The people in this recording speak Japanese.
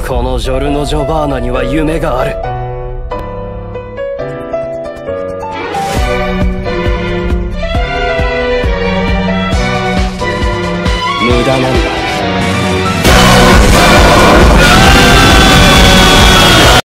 このジョルノ・ジョバーナには夢がある。無駄なんだ。